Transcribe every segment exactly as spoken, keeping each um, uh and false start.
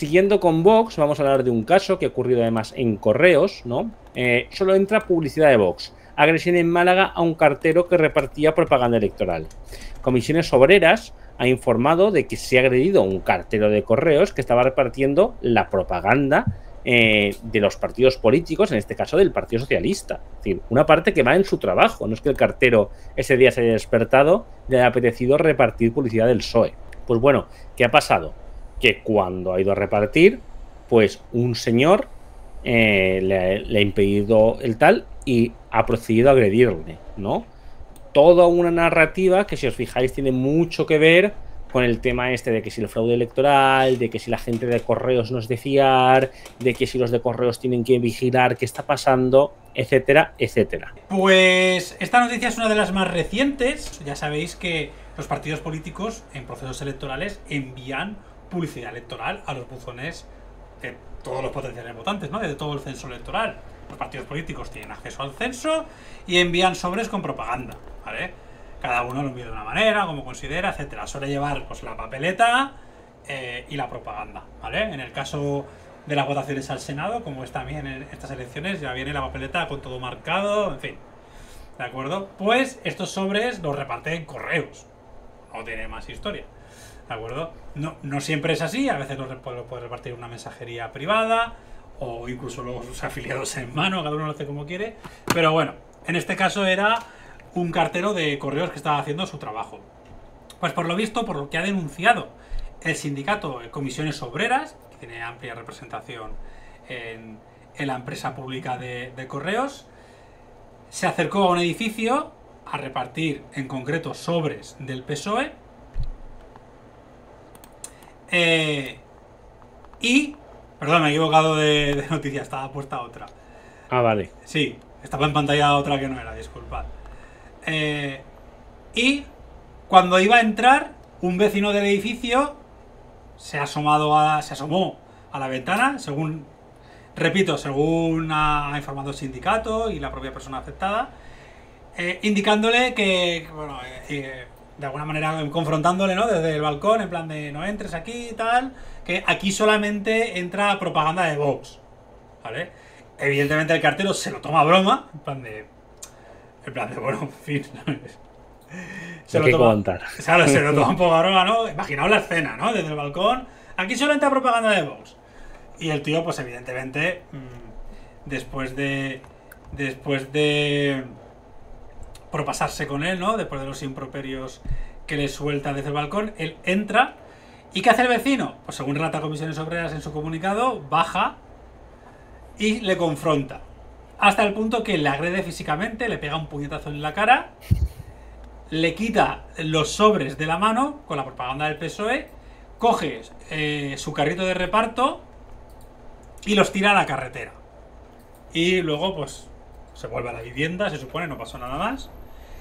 siguiendo con Vox, vamos a hablar de un caso que ha ocurrido además en Correos, ¿no? Eh, solo entra publicidad de Vox. Agresión en Málaga a un cartero que repartía propaganda electoral. Comisiones Obreras ha informado de que se ha agredido a un cartero de Correos que estaba repartiendo la propaganda eh, de los partidos políticos, en este caso del Partido Socialista. Es decir, una parte que va en su trabajo. No es que el cartero ese día se haya despertado y le haya apetecido repartir publicidad del P S O E. Pues bueno, ¿qué ha pasado? Que cuando ha ido a repartir, pues un señor eh, le, le ha impedido el tal y ha procedido a agredirle, ¿no? Toda una narrativa que, si os fijáis, tiene mucho que ver con el tema este de que si el fraude electoral, de que si la gente de Correos no es de fiar, de que si los de Correos tienen que vigilar qué está pasando, etcétera, etcétera. Pues esta noticia es una de las más recientes. Ya sabéis que los partidos políticos en procesos electorales envían publicidad electoral a los buzones de todos los potenciales votantes, ¿no? De todo el censo electoral. Los partidos políticos tienen acceso al censo y envían sobres con propaganda, ¿vale? Cada uno lo envía de una manera, como considera, etcétera. Suele llevar pues la papeleta eh, y la propaganda, ¿vale? En el caso de las votaciones al Senado, como es también en estas elecciones, ya viene la papeleta con todo marcado, en fin. ¿De acuerdo? Pues estos sobres los reparten Correos. No tiene más historia. ¿De acuerdo? No, no siempre es así, a veces los puede repartir una mensajería privada o incluso los afiliados en mano, cada uno lo hace como quiere. Pero bueno, en este caso era un cartero de Correos que estaba haciendo su trabajo. Pues por lo visto, por lo que ha denunciado el sindicato Comisiones Obreras, que tiene amplia representación en, en la empresa pública de, de Correos, se acercó a un edificio a repartir en concreto sobres del P S O E. Eh, y... Perdón, me he equivocado de, de noticia, estaba puesta otra. Ah, vale. Sí, estaba en pantalla otra que no era, disculpad. Eh, y cuando iba a entrar, un vecino del edificio se ha asomado a, se asomó a la ventana, según, repito, según ha informado el sindicato y la propia persona afectada, eh, indicándole que, bueno, eh, eh, de alguna manera confrontándole, ¿no? Desde el balcón, en plan de no entres aquí y tal, que aquí solamente entra propaganda de Vox, ¿vale? Evidentemente el cartero se lo toma a broma, en plan de... En plan de, bueno, en fin... Se lo, toma, claro, se lo toma un poco a broma, ¿no? Imaginaos la escena, ¿no? Desde el balcón, aquí solo entra propaganda de Vox. Y el tío, pues evidentemente, mmm, después de... Después de... propasarse con él, ¿no? Después de los improperios que le suelta desde el balcón, él entra. ¿Y qué hace el vecino? Pues según relata Comisiones Obreras en su comunicado, baja y le confronta. Hasta el punto que le agrede físicamente, le pega un puñetazo en la cara, le quita los sobres de la mano con la propaganda del P S O E, coge eh, su carrito de reparto y los tira a la carretera. Y luego, pues, se vuelve a la vivienda, se supone, no pasó nada más.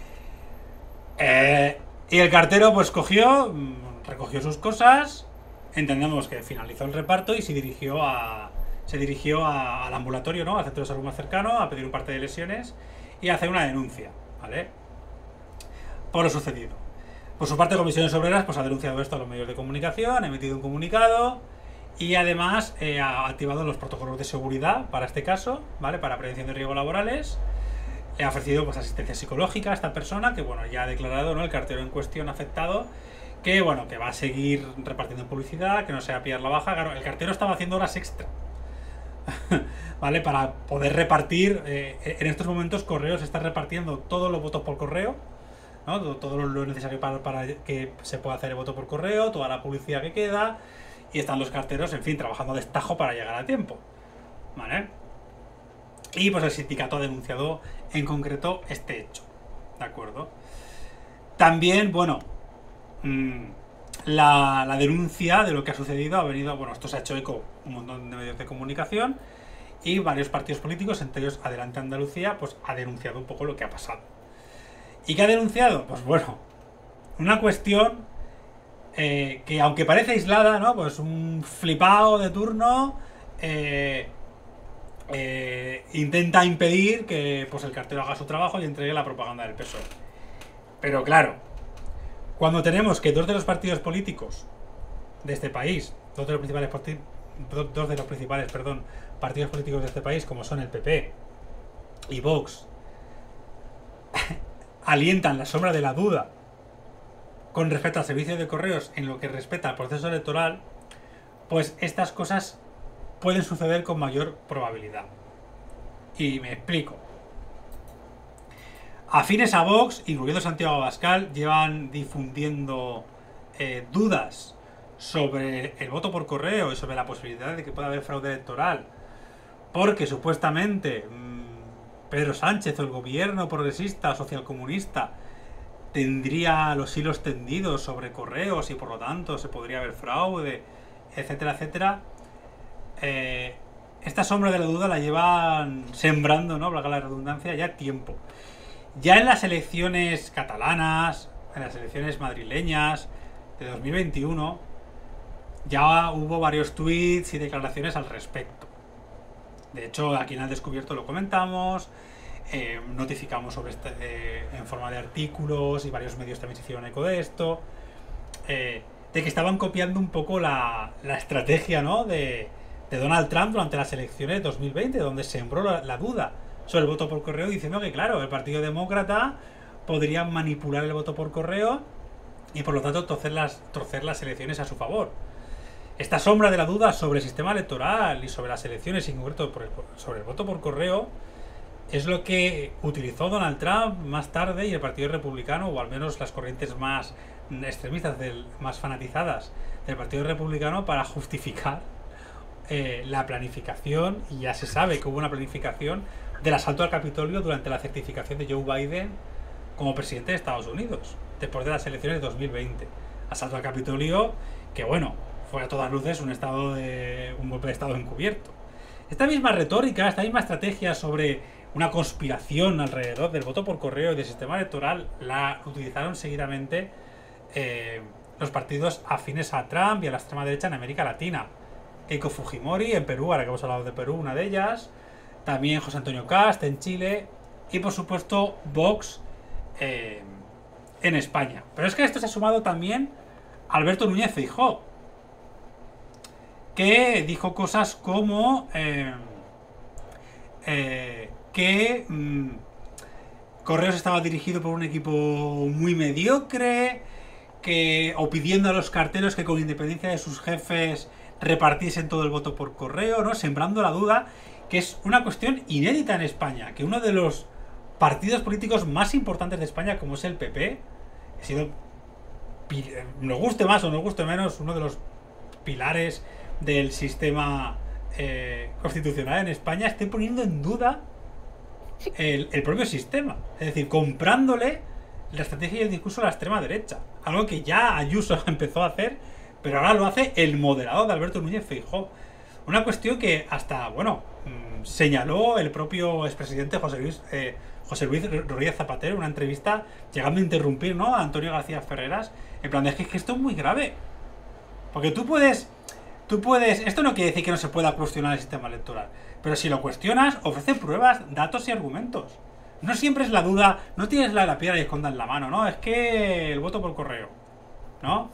Eh, y el cartero, pues, cogió, recogió sus cosas, entendemos que finalizó el reparto y se dirigió a... Se dirigió a, al ambulatorio, ¿no? Al centro de salud más cercano, a pedir un parte de lesiones y a hacer una denuncia, ¿vale? Por lo sucedido. Por su parte, Comisiones Obreras pues ha denunciado esto a los medios de comunicación, ha emitido un comunicado y además eh, ha activado los protocolos de seguridad para este caso, ¿vale? Para prevención de riesgos laborales. Le ha ofrecido pues asistencia psicológica a esta persona que, bueno, ya ha declarado, ¿no? El cartero en cuestión afectado que, bueno, que va a seguir repartiendo publicidad, que no se va a pillar la baja. Claro, el cartero estaba haciendo horas extra. ¿Vale? Para poder repartir eh, en estos momentos Correos está repartiendo todos los votos por correo, ¿no? Todo, todo lo necesario para, para que se pueda hacer el voto por correo, toda la publicidad que queda, y están los carteros, en fin, trabajando a destajo para llegar a tiempo, ¿vale? Y pues el sindicato ha denunciado en concreto este hecho, ¿de acuerdo? También, bueno, mmm, La, la denuncia de lo que ha sucedido ha venido, bueno, esto se ha hecho eco un montón de medios de comunicación y varios partidos políticos, entre ellos Adelante Andalucía, pues ha denunciado un poco lo que ha pasado. ¿Y qué ha denunciado? Pues bueno, una cuestión eh, que aunque parece aislada, ¿no? Pues un flipado de turno eh, eh, intenta impedir que pues el cartero haga su trabajo y entregue la propaganda del P S O E. Pero claro, cuando tenemos que dos de los partidos políticos de este país, dos de los principales dos de los principales, perdón, partidos políticos de este país, como son el P P y Vox, alientan la sombra de la duda con respecto al servicio de correos en lo que respecta al proceso electoral, pues estas cosas pueden suceder con mayor probabilidad. Y me explico. Afines a Vox, incluyendo Santiago Abascal, llevan difundiendo eh, dudas sobre el voto por correo y sobre la posibilidad de que pueda haber fraude electoral, porque supuestamente mmm, Pedro Sánchez o el gobierno progresista o socialcomunista tendría los hilos tendidos sobre correos y por lo tanto se podría haber fraude, etcétera, etcétera. Eh, esta sombra de la duda la llevan sembrando, ¿no?, valga la redundancia, ya tiempo. Ya en las elecciones catalanas, en las elecciones madrileñas de dos mil veintiuno, ya hubo varios tweets y declaraciones al respecto. De hecho, aquí en Al Descubierto lo comentamos, eh, notificamos sobre este, eh, en forma de artículos, y varios medios también se hicieron eco de esto, eh, de que estaban copiando un poco la, la estrategia, ¿no?, de, de Donald Trump durante las elecciones de dos mil veinte, donde sembró la, la duda sobre el voto por correo, diciendo que, claro, el Partido Demócrata podría manipular el voto por correo y por lo tanto torcer las, torcer las elecciones a su favor. Esta sombra de la duda sobre el sistema electoral y sobre las elecciones, y en concreto por el, sobre el voto por correo, es lo que utilizó Donald Trump más tarde y el Partido Republicano, o al menos las corrientes más extremistas, del, más fanatizadas del Partido Republicano, para justificar eh, la planificación, y ya se sabe que hubo una planificación del asalto al Capitolio durante la certificación de Joe Biden como presidente de Estados Unidos, después de las elecciones de dos mil veinte. Asalto al Capitolio que, bueno, fue a todas luces un estado de un golpe de estado encubierto. Esta misma retórica, esta misma estrategia sobre una conspiración alrededor del voto por correo y del sistema electoral, la utilizaron seguidamente eh, los partidos afines a Trump y a la extrema derecha en América Latina. Keiko Fujimori en Perú, ahora que hemos hablado de Perú, una de ellas. También José Antonio Cast en Chile. Y por supuesto Vox eh, en España. Pero es que a esto se ha sumado también Alberto Núñez Feijóo, que dijo cosas como eh, eh, que mmm, Correos estaba dirigido por un equipo muy mediocre, que, o pidiendo a los carteros que con independencia de sus jefes repartiesen todo el voto por correo, ¿no?, sembrando la duda, que es una cuestión inédita en España, que uno de los partidos políticos más importantes de España, como es el P P, ha sido, nos guste más o nos guste menos, uno de los pilares del sistema eh, constitucional en España, esté poniendo en duda el, el propio sistema, es decir, comprándole la estrategia y el discurso a la extrema derecha, algo que ya Ayuso empezó a hacer, pero ahora lo hace el moderado de Alberto Núñez Feijóo. Una cuestión que hasta, bueno, mmm, señaló el propio expresidente José Luis eh, José Luis Rodríguez Zapatero en una entrevista, llegando a interrumpir, ¿no?, a Antonio García Ferreras, en plan de, es que, es que esto es muy grave, porque tú puedes Tú puedes... Esto no quiere decir que no se pueda cuestionar el sistema electoral, pero si lo cuestionas, ofrece pruebas, datos y argumentos. No siempre es la duda, no tienes la, la piedra y esconda en la mano, ¿no? Es que el voto por correo, ¿no?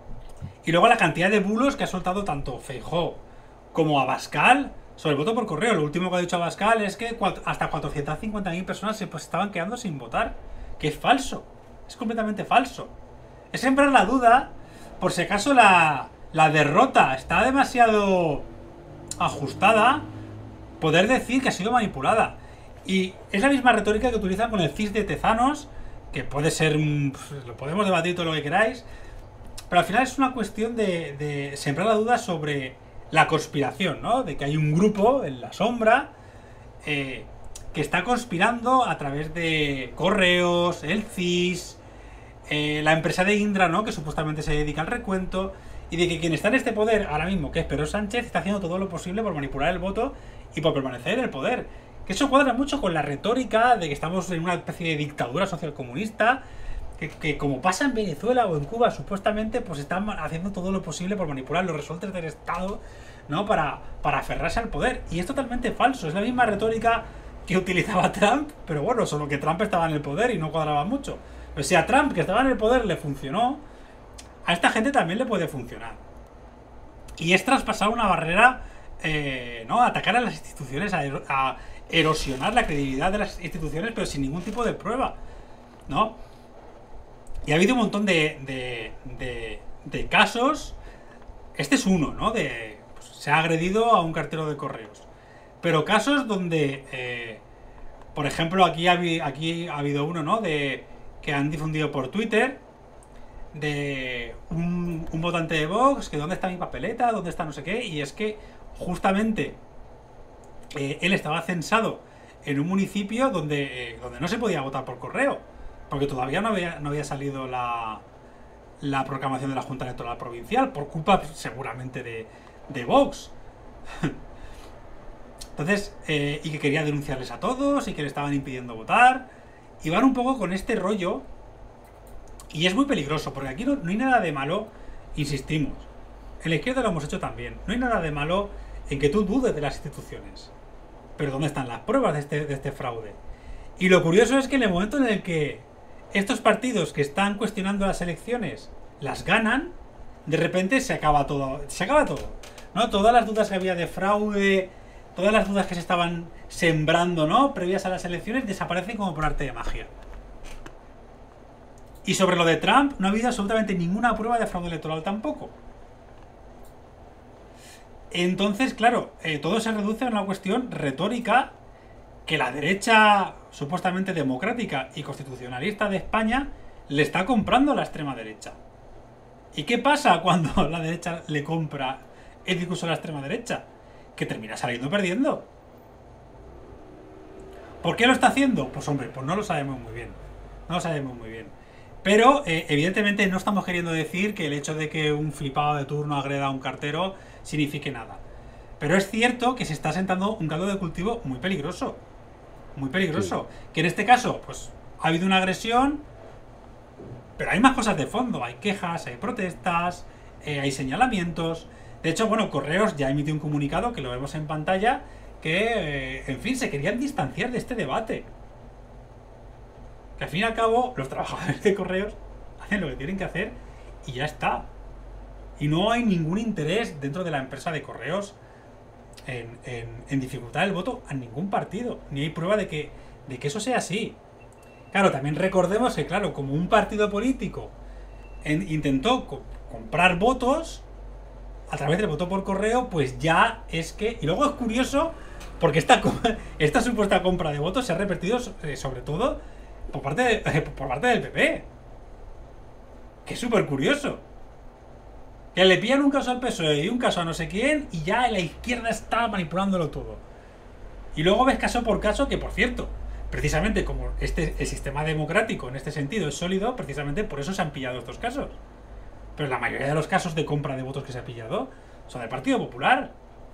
Y luego la cantidad de bulos que ha soltado tanto Feijóo como Abascal sobre el voto por correo. Lo último que ha dicho Abascal es que hasta cuatrocientas cincuenta mil personas se pues, estaban quedando sin votar. Que es falso. Es completamente falso. Es sembrar la duda, por si acaso la... la derrota está demasiado ajustada, poder decir que ha sido manipulada. Y es la misma retórica que utilizan con el C I S de Tezanos, que puede ser un... lo podemos debatir todo lo que queráis, pero al final es una cuestión de, de sembrar la duda sobre la conspiración, ¿no? De que hay un grupo en la sombra eh, que está conspirando a través de correos, el C I S, eh, la empresa de Indra, ¿no?, que supuestamente se dedica al recuento, y de que quien está en este poder ahora mismo, que es Pedro Sánchez, está haciendo todo lo posible por manipular el voto y por permanecer en el poder. Que eso cuadra mucho con la retórica de que estamos en una especie de dictadura socialcomunista, que, que como pasa en Venezuela o en Cuba, supuestamente, pues están haciendo todo lo posible por manipular los resortes del Estado, ¿no?, para, para aferrarse al poder. Y es totalmente falso, es la misma retórica que utilizaba Trump, pero bueno, solo que Trump estaba en el poder y no cuadraba mucho. Pero si a Trump, que estaba en el poder, le funcionó, a esta gente también le puede funcionar. Y es traspasar una barrera, eh, ¿no? Atacar a las instituciones, a, a erosionar la credibilidad de las instituciones, pero sin ningún tipo de prueba, ¿no? Y ha habido un montón de, de, de, de casos. Este es uno, ¿no? De, pues, se ha agredido a un cartero de correos. Pero casos donde, eh, por ejemplo, aquí ha, aquí ha habido uno, ¿no? De que han difundido por Twitter de un, un votante de Vox, que dónde está mi papeleta, dónde está no sé qué, y es que justamente eh, él estaba censado en un municipio donde, eh, donde no se podía votar por correo, porque todavía no había, no había salido la, la proclamación de la Junta Electoral Provincial, por culpa seguramente de, de Vox. Entonces, eh, y que quería denunciarles a todos y que le estaban impidiendo votar, y van un poco con este rollo. Y es muy peligroso, porque aquí no, no hay nada de malo, insistimos. En la izquierda lo hemos hecho también. No hay nada de malo en que tú dudes de las instituciones. Pero ¿dónde están las pruebas de este, de este fraude? Y lo curioso es que en el momento en el que estos partidos que están cuestionando las elecciones las ganan, de repente se acaba todo. Se acaba todo, ¿no? Todas las dudas que había de fraude, todas las dudas que se estaban sembrando, ¿no? Previas a las elecciones, desaparecen como por arte de magia. Y sobre lo de Trump no ha habido absolutamente ninguna prueba de fraude electoral tampoco. Entonces, claro, eh, todo se reduce a una cuestión retórica que la derecha supuestamente democrática y constitucionalista de España le está comprando a la extrema derecha. ¿Y qué pasa cuando la derecha le compra el discurso a la extrema derecha? Que termina saliendo perdiendo. ¿Por qué lo está haciendo? Pues hombre, pues no lo sabemos muy bien. No lo sabemos muy bien. Pero, eh, evidentemente, no estamos queriendo decir que el hecho de que un flipado de turno agreda a un cartero signifique nada. Pero es cierto que se está sentando un caldo de cultivo muy peligroso. Muy peligroso. Sí. Que en este caso, pues, ha habido una agresión, pero hay más cosas de fondo. Hay quejas, hay protestas, eh, hay señalamientos. De hecho, bueno, Correos ya emitió un comunicado, que lo vemos en pantalla, que, eh, en fin, se querían distanciar de este debate. Que al fin y al cabo los trabajadores de Correos hacen lo que tienen que hacer y ya está. Y no hay ningún interés dentro de la empresa de Correos en, en, en dificultar el voto a ningún partido. Ni hay prueba de que, de que eso sea así. Claro, también recordemos que, claro, como un partido político en, intentó co comprar votos a través del voto por correo, pues ya es que... Y luego es curioso porque esta, esta supuesta compra de votos se ha repetido eh, sobre todo... Por parte, de, por parte del P P. Que es súper curioso. Que le pillan un caso al P S O E y un caso a no sé quién, y ya la izquierda está manipulándolo todo. Y luego ves caso por caso, que por cierto, precisamente como este, el sistema democrático en este sentido es sólido, precisamente por eso se han pillado estos casos. Pero la mayoría de los casos de compra de votos que se ha pillado son del Partido Popular.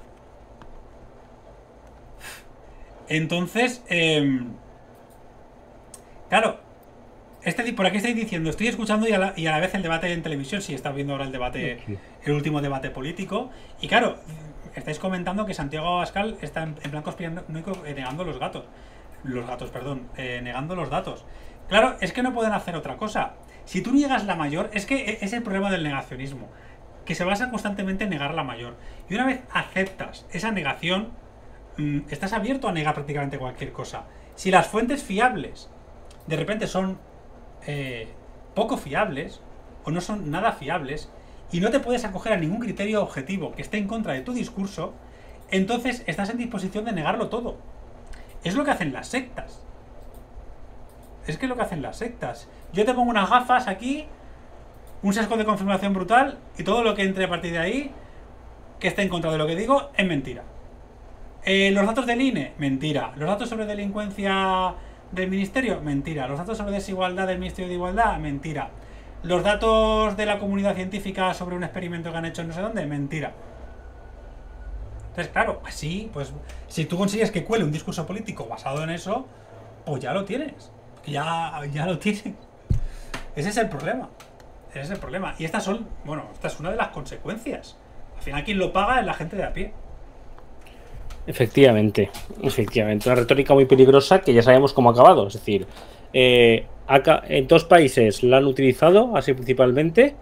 Entonces, eh, claro, este, por aquí estáis diciendo, estoy escuchando y a, la, y a la vez el debate en televisión, sí, está viendo ahora el debate, sí. El último debate político. Y claro, estáis comentando que Santiago Abascal está en, en plan conspiranoico eh, negando los gatos. Los gatos, perdón, eh, negando los datos. Claro, es que no pueden hacer otra cosa. Si tú niegas la mayor, es que es el problema del negacionismo, que se basa constantemente en negar la mayor. Y una vez aceptas esa negación, mmm, estás abierto a negar prácticamente cualquier cosa. Si las fuentes fiables de repente son eh, poco fiables o no son nada fiables y no te puedes acoger a ningún criterio objetivo que esté en contra de tu discurso, entonces estás en disposición de negarlo todo. Es lo que hacen las sectas. Es que es lo que hacen las sectas. Yo te pongo unas gafas aquí, un sesgo de confirmación brutal, y todo lo que entre a partir de ahí que esté en contra de lo que digo es mentira. Eh, los datos del I N E, mentira. Los datos sobre delincuencia del Ministerio, mentira. Los datos sobre desigualdad del Ministerio de Igualdad, mentira. Los datos de la comunidad científica sobre un experimento que han hecho en no sé dónde, mentira. Entonces, claro, así, pues, si tú consigues que cuele un discurso político basado en eso, pues ya lo tienes. Ya, ya lo tienes. Ese es el problema. Ese es el problema. Y estas son, bueno, esta es una de las consecuencias. Al final quien lo paga es la gente de a pie. Efectivamente, efectivamente. Una retórica muy peligrosa que ya sabemos cómo ha acabado. Es decir, eh, acá, en dos países la han utilizado, así principalmente,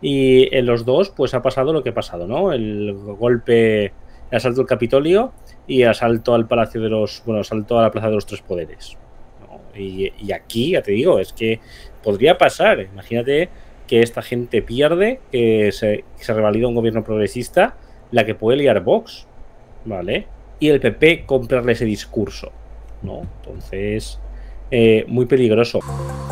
Y en los dos, pues ha pasado lo que ha pasado, ¿no? El golpe, el asalto al Capitolio y asalto al Palacio de los... Bueno, asalto a la Plaza de los Tres Poderes, ¿no? Y, y aquí, ya te digo, es que podría pasar. Imagínate que esta gente pierde, que se, que se revalida un gobierno progresista, la que puede liar Vox, ¿vale? Y el P P comprarle ese discurso, ¿no? Entonces, eh, muy peligroso.